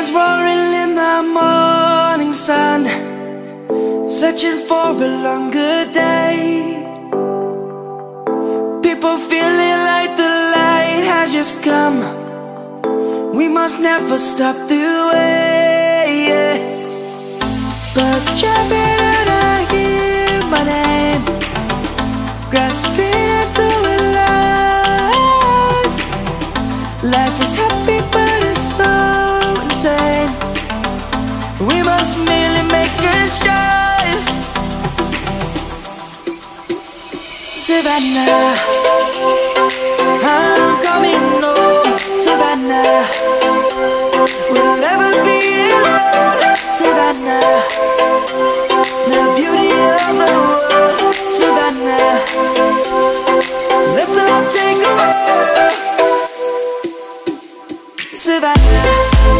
Lions roaring in the morning sun, searching for a longer day. People feeling like the light has just come. We must never stop the way. Birds chirping and I hear my name, grasping into a life. Life is happy but it's so insane. We must merely make a strive. Savannah, I'm coming home. Savannah, we'll never be alone. Savannah, the beauty of the world. Savannah, let's all take a walk. Savannah,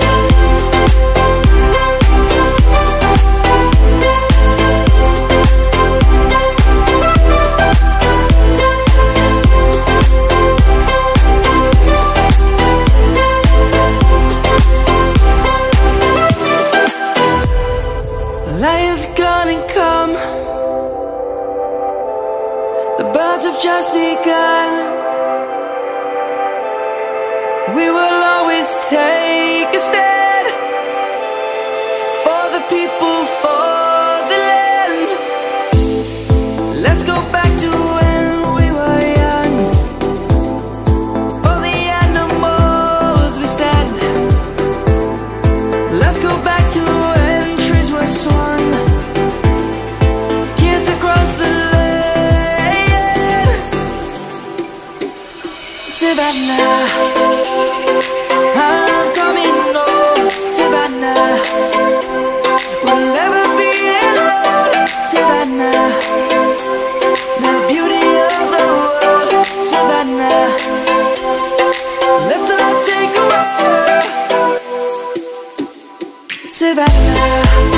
light is gonna come. The birds have just begun. We will always take a stand for the people, for the land. Let's go back to when we were young. For the animals we stand. Let's go back to when trees were swung, kids across the land. Savannah, I'm coming home. Savannah, we'll never be alone. Savannah, the beauty of the world. Savannah, let's all take a walk. Savannah,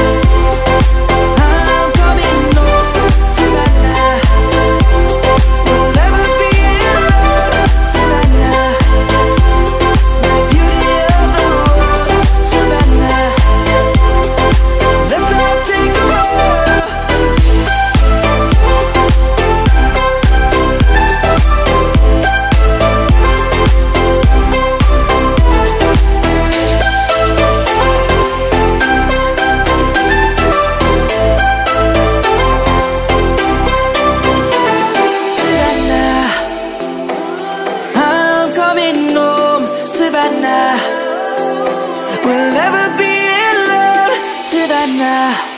I'm coming home. Savannah, we'll never be alone. Savannah, the beauty of the world. Savannah, let's all take a walk. Savannah, I'm coming home. Savannah, we'll never be alone. Savannah.